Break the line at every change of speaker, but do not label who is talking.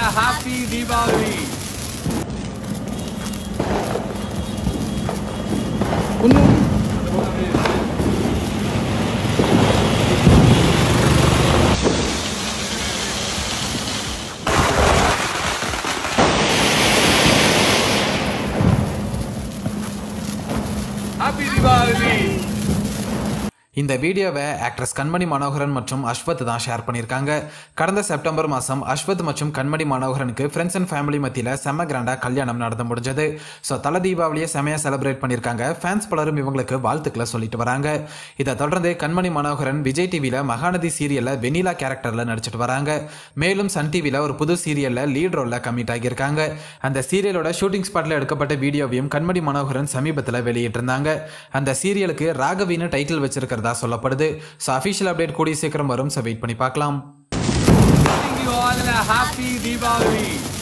a happy Diwali. Happy Diwali.
இந்த வீடியோவை actress கண்மணி மனோகரன் மற்றும் அஸ்வத் தான் ஷேர் பண்ணியிருக்காங்க. கடந்த செப்டம்பர் மாதம் அஸ்வத் மற்றும் கண்மணி மனோகரனுக்கு ஃப்ரெண்ட்ஸ் அண்ட் ஃபேமிலி மத்தியில் செம்ம கிராண்டாக கல்யாணம் நடந்து முடிஞ்சது. ஸோ தல தீபாவளியை செமையாக செலிப்ரேட் பண்ணியிருக்காங்க. ஃபேன்ஸ் பலரும் இவங்களுக்கு வாழ்த்துக்களை சொல்லிட்டு வராங்க. இதை தொடர்ந்து கண்மணி மனோகரன் விஜய் டிவியில் மகாநதி சீரியலில் வெண்ணிலா கேரக்டரில் நடிச்சிட்டு வராங்க. மேலும் சன் டிவியில் ஒரு புது சீரியலில் லீட் ரோலில் கமிட் ஆகியிருக்காங்க. அந்த சீரியலோட ஷூட்டிங் ஸ்பாட்டில் எடுக்கப்பட்ட வீடியோவையும் கண்மணி மனோகரன் சமீபத்தில் வெளியிட்டிருந்தாங்க. அந்த சீரியலுக்கு ராகவின்னு டைட்டில் வச்சிருக்கிறது சொல்லப்படுது. சோ ஆபீஷியல் அப்டேட் கூடிய சீக்கிரம் வரும். சோ வெயிட் பண்ணி பார்க்கலாம்.
Wishing you all a happy Diwali.